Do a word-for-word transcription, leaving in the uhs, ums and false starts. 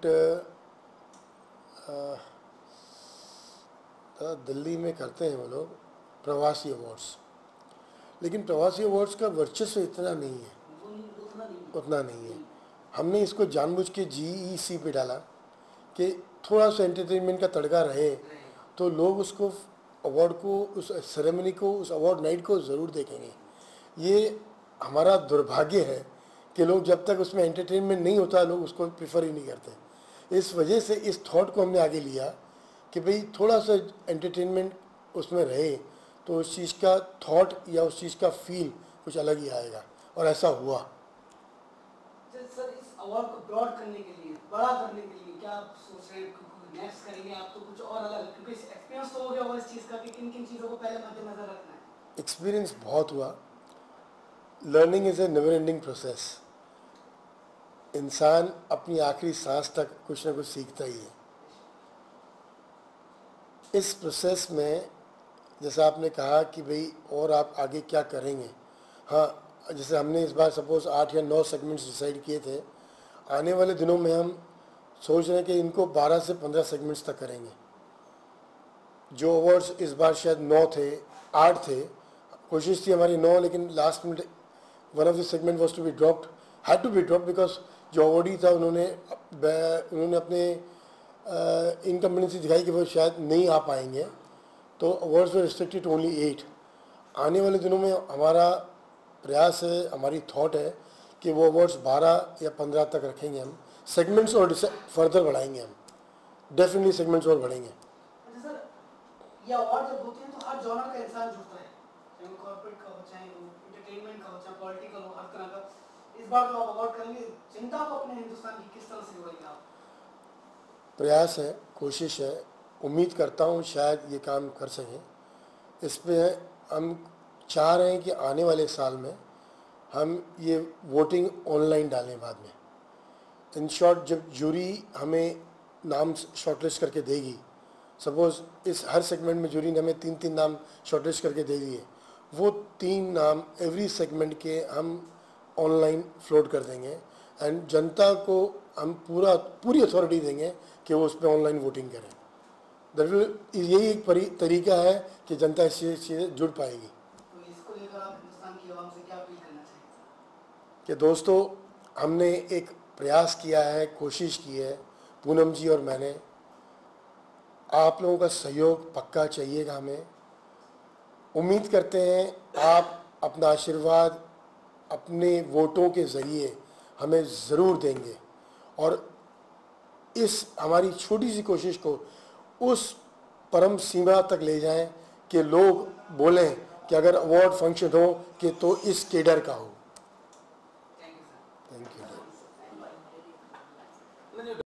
But Delhi में करते हैं वो लोग प्रवासी अवार्ड्स, लेकिन प्रवासी अवार्ड्स का वर्चस्व इतना नहीं है, उतना नहीं है। हमने इसको जानबूझ के जी ई सी पे डाला कि थोड़ा सा एंटरटेनमेंट का तड़का रहे, तो लोग उसको अवार्ड को, उस सेरेमनी को, उस अवार्ड नाइट को ज़रूर देखेंगे। ये हमारा दुर्भाग्य है कि लोग जब तक उसमें एंटरटेनमेंट नहीं होता, लोग उसको प्रेफर ही नहीं करते। इस वजह से इस थॉट को हमने आगे लिया कि भाई थोड़ा सा एंटरटेनमेंट उसमें रहे, तो उस चीज़ का थॉट या उस चीज़ का फील कुछ अलग ही आएगा, और ऐसा हुआ। सर, इस अवार्ड को ब्रॉड करने के लिए, बड़ा करने के लिए क्या आप सोच रहे हैं? नेक्स्ट करेंगे आप तो कुछ और अलग, क्योंकि एक्सपीरियंस तो हो गया होगा इस चीज़ का कि किन किन चीज़ों को पहले मद्देनजर रखना है। एक्सपीरियंस बहुत हुआ। Learning is a never ending process. इंसान अपनी आखिरी सांस तक कुछ ना कुछ सीखता ही है। इस प्रोसेस में जैसा आपने कहा कि भाई और आप आगे क्या करेंगे, हाँ, जैसे हमने इस बार सपोज आठ या नौ सेगमेंट्स डिसाइड किए थे, आने वाले दिनों में हम सोच रहे हैं कि इनको बारह से पंद्रह सेगमेंट्स तक करेंगे। जो अवार्ड्स इस बार शायद नौ थे, आठ थे, कोशिश थी हमारी नौ, लेकिन last minute one of the segment was to be dropped, had to be dropped because जो अवार्डी था उन्होंने उन्होंने अपने इनकम्बिडेंसी दिखाई कि वो शायद नहीं आ पाएंगे, तो awards were restricted to only eight. आने वाले दिनों में हमारा प्रयास है, हमारी थॉट है कि वो अवार्ड्स बारह या पंद्रह तक रखेंगे हम। सेगमेंट्स और फर्दर बढ़ाएंगे हम, डेफिनेटली सेगमेंट्स और बढ़ेंगे। अच्छा सर, ये अवार्ड जब होते हैं तो हर जॉनर का इंसान जुड़ता है, चाहे कॉर्पोरेट का हो, चाहे एंटरटेनमेंट का हो, चाहे पॉलिटिकल हो, हर तरह का। इस बार जो आप अवार्ड करेंगे, जनता को अपने हिंदुस्तान की किस तरह से जोड़ेंगे आप? प्रयास है, कोशिश है, उम्मीद करता हूँ शायद ये काम कर सकें। इस पर हम चाह रहे हैं कि आने वाले साल में हम ये वोटिंग ऑनलाइन डालें बाद में। इन शॉर्ट, जब जूरी हमें नाम शॉर्टलिस्ट करके देगी, सपोज़ इस हर सेगमेंट में जूरी ने हमें तीन तीन नाम शॉर्टलिस्ट करके दे दिए, वो तीन नाम एवरी सेगमेंट के हम ऑनलाइन फ्लोट कर देंगे, एंड जनता को हम पूरा पूरी अथॉरिटी देंगे कि वो उस पर ऑनलाइन वोटिंग करें। दैट विल, यही एक तरीका है कि जनता इससे से जुड़ पाएगी। तो इसको लेकर आप हिंदुस्तान की आवाम से क्या अपील करना चाहेंगे? कि दोस्तों, हमने एक प्रयास किया है, कोशिश की है, पूनम जी और मैंने। आप लोगों का सहयोग पक्का चाहिएगा हमें। उम्मीद करते हैं आप अपना आशीर्वाद अपने वोटों के ज़रिए हमें ज़रूर देंगे, और इस हमारी छोटी सी कोशिश को उस परम सीमा तक ले जाएं कि लोग बोलें कि अगर अवार्ड फंक्शन हो कि तो इस केडर का हो। Thank you sir. Thank you.